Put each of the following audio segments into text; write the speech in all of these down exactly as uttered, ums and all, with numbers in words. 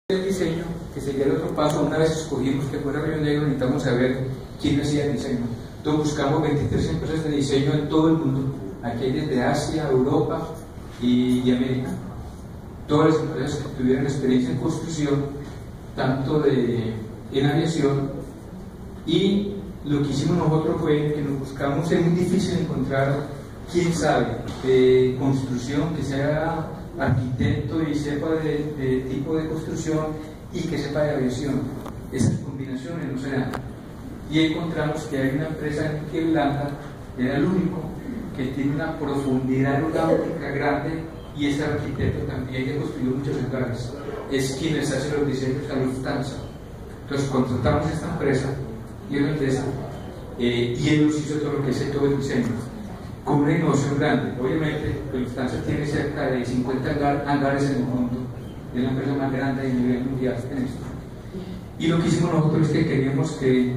El diseño, que sería el otro paso. Una vez escogimos que fuera Río Negro, necesitamos saber quién hacía el diseño. Entonces buscamos veintitrés empresas de diseño en todo el mundo. Aquí hay desde Asia, Europa y, y América. Todas las empresas que tuvieran experiencia en construcción, tanto de, en aviación. Y lo que hicimos nosotros fue que nos buscamos, es muy difícil encontrar quien sabe de construcción, que sea arquitecto y sepa de, de tipo de construcción y que sepa de aviación. Esas combinaciones no se dan. Y encontramos que hay una empresa en Irlanda, era el único, que tiene una profundidad aeronáutica grande y es arquitecto también, que construyó muchos hangares. Es quien les hace los diseños a Lufthansa. Entonces contratamos a esta empresa irlandesa eh, y él nos hizo todo lo que es todo el diseño, con una innovación grande. Obviamente, Lufthansa tiene cerca de cincuenta hangares en el mundo, es la empresa más grande a nivel mundial en esto. Y lo que hicimos nosotros es que queríamos que,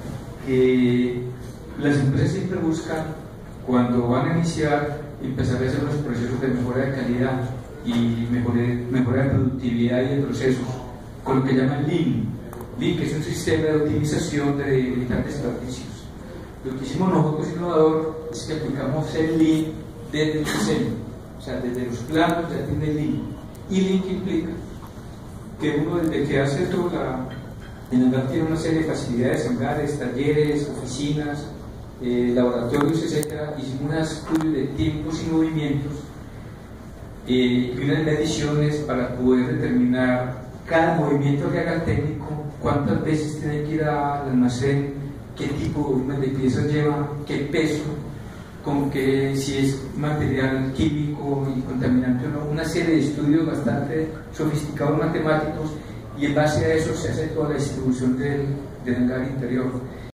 que las empresas siempre buscan, cuando van a iniciar, empezar a hacer los procesos de mejora de calidad y mejora, mejora de productividad y de procesos, con lo que llaman Lean. Lean, que es un sistema de optimización de evitar desperdicios. Lo que hicimos nosotros innovador es que aplicamos el Lean desde el diseño, o sea, desde los planos ya tiene Lean. Y Lean que implica que uno desde que hace todo la, el hangar tiene una serie de facilidades, hangares, talleres, oficinas, eh, laboratorios, etcétera. Hicimos un estudio de tiempos y movimientos eh, y unas mediciones para poder determinar cada movimiento que haga el técnico, cuántas veces tiene que ir al almacén, qué tipo de piezas lleva, qué peso, con que si es material químico y contaminante o no, una serie de estudios bastante sofisticados matemáticos, y en base a eso se hace toda la distribución del, del hangar interior.